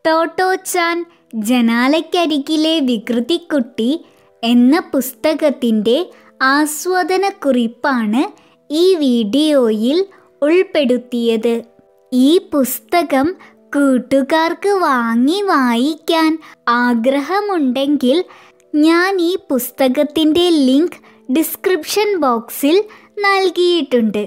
ടോട്ടോ-ചാൻ ജനാലയ്ക്കരികിലെ വികൃതിക്കുട്ടി എന്ന പുസ്തകത്തിൻ്റെ ആസ്വാദന കുറിപ്പാണ് ഈ വീഡിയോയിൽ ഉൾപ്പെടുത്തിയത്. ഈ പുസ്തകം കൂട്ടുകാർക്ക് വാങ്ങി വായിക്കാൻ ആഗ്രഹമുണ്ടെങ്കിൽ ഞാൻ ഈ പുസ്തകത്തിൻ്റെ ലിങ്ക് ഡിസ്ക്രിപ്ഷൻ ബോക്സിൽ നൽകിയിട്ടുണ്ട്.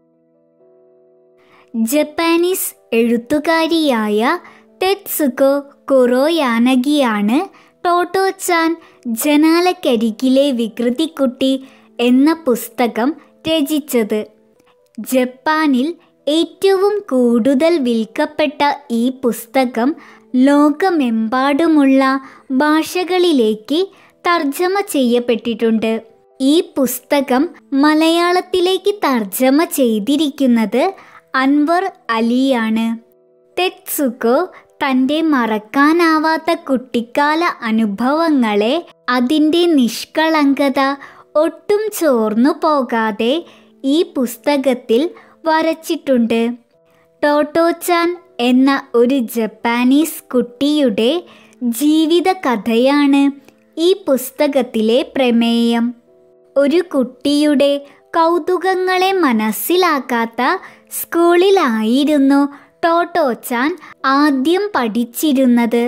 ജപ്പാനീസ് എഴുത്തുകാരിയായ തെത്സുകോ കുറോയാനഗിയാണ് ടോട്ടോ-ചാൻ ജനാലയ്ക്കരികിലെ വികൃതിക്കുട്ടി എന്ന പുസ്തകം രചിച്ചത്. ജപ്പാനിൽ ഏറ്റവും കൂടുതൽ വിൽക്കപ്പെട്ട ഈ പുസ്തകം ലോകമെമ്പാടുമുള്ള ഭാഷകളിലേക്ക് തർജ്ജമ ചെയ്യപ്പെട്ടിട്ടുണ്ട്. ഈ പുസ്തകം മലയാളത്തിലേക്ക് തർജ്ജമ ചെയ്തിരിക്കുന്നത് അൻവർ അലിയാണ്. തെത്സുകോ തൻ്റെ മറക്കാനാവാത്ത കുട്ടിക്കാല അനുഭവങ്ങളെ അതിൻ്റെ നിഷ്കളങ്കത ഒട്ടും ചോർന്നു പോകാതെ ഈ പുസ്തകത്തിൽ വരച്ചിട്ടുണ്ട്. ടോട്ടോ-ചാൻ എന്ന ഒരു ജപ്പാനീസ് കുട്ടിയുടെ ജീവിത കഥയാണ് ഈ പുസ്തകത്തിലെ പ്രമേയം. ഒരു കുട്ടിയുടെ കൗതുകങ്ങളെ മനസ്സിലാക്കാത്ത സ്കൂളിലായിരുന്നു ടോട്ടോ-ചാൻ ആദ്യം പഠിച്ചിരുന്നത്.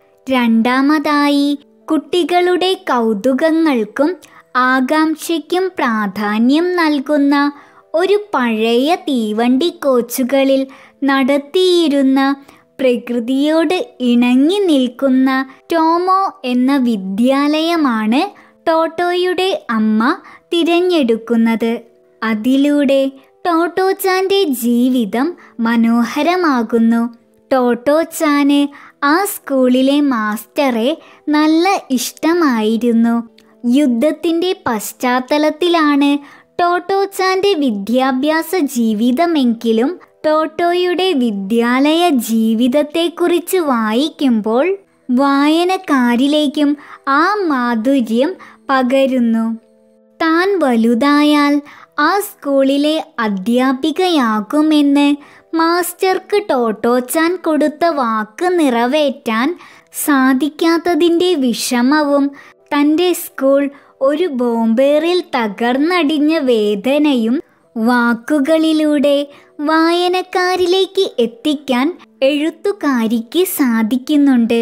രണ്ടാമതായി, കുട്ടികളുടെ കൗതുകങ്ങൾക്കും ആകാംക്ഷയ്ക്കും പ്രാധാന്യം നൽകുന്ന ഒരു പഴയ തീവണ്ടി കോച്ചുകളിൽ നടത്തിയിരുന്ന പ്രകൃതിയോട് ഇണങ്ങി നിൽക്കുന്ന ടോമോ എന്ന വിദ്യാലയമാണ് ടോട്ടോയുടെ അമ്മ തിരഞ്ഞെടുക്കുന്നത്. അതിലൂടെ ടോട്ടോ-ചാൻ്റെ ജീവിതം മനോഹരമാകുന്നു. ടോട്ടോ-ചാന് ആ സ്കൂളിലെ മാസ്റ്ററെ നല്ല ഇഷ്ടമായിരുന്നു. യുദ്ധത്തിൻ്റെ പശ്ചാത്തലത്തിലാണ് ടോട്ടോ-ചാൻ്റെ വിദ്യാഭ്യാസ ജീവിതമെങ്കിലും ടോട്ടോയുടെ വിദ്യാലയ ജീവിതത്തെക്കുറിച്ച് വായിക്കുമ്പോൾ വായനക്കാരിലേക്കും ആ മാധുര്യം പകരുന്നു. താൻ വലുതായാൽ ആ സ്കൂളിലെ അധ്യാപികയാകുമെന്ന് മാസ്റ്റർക്ക് ടോട്ടോ-ചാൻ കൊടുത്ത വാക്ക് നിറവേറ്റാൻ സാധിക്കാത്തതിൻ്റെ വിഷമവും തൻ്റെ സ്കൂൾ ഒരു ബോംബേറിൽ തകർന്നടിഞ്ഞ വേദനയും വാക്കുകളിലൂടെ വായനക്കാരിലേക്ക് എത്തിക്കാൻ എഴുത്തുകാരിക്ക് സാധിക്കുന്നുണ്ട്.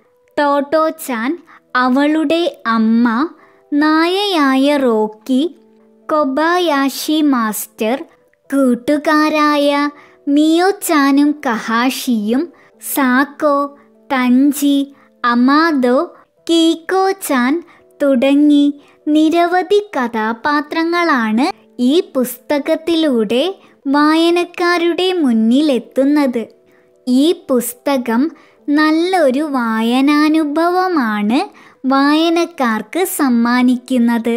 ടോട്ടോ-ചാൻ അവളുടെ അമ്മ, നായയായ റോക്കി, കൊബായാഷി മാസ്റ്റർ, കൂട്ടുകാരായ മിയോ-ചാനും കഹാഷിയും, സാക്കോ, തഞ്ചി, അമാദോ, കീക്കോ-ചാൻ തുടങ്ങി നിരവധി കഥാപാത്രങ്ങളാണ് ഈ പുസ്തകത്തിലൂടെ വായനക്കാരുടെ മുന്നിലെത്തുന്നത്. ഈ പുസ്തകം നല്ലൊരു വായനാനുഭവമാണ് വായനക്കാർക്ക് സമ്മാനിക്കുന്നത്.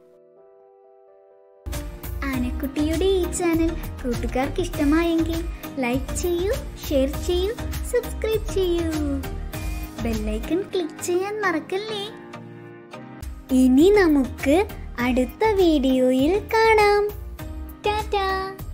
ആനക്കുട്ടിയുടെ ഈ ചാനൽ കൂട്ടുകാർക്ക് ഇഷ്ടമായെങ്കിൽ ലൈക്ക് ചെയ്യൂ, ഷെയർ ചെയ്യൂ, സബ്സ്ക്രൈബ് ചെയ്യൂ. ബെല്ലൈക്കൺ ക്ലിക്ക് ചെയ്യാൻ മറക്കല്ലേ. ഇനി നമുക്ക് അടുത്ത വീഡിയോയിൽ കാണാം. ടാറ്റാ.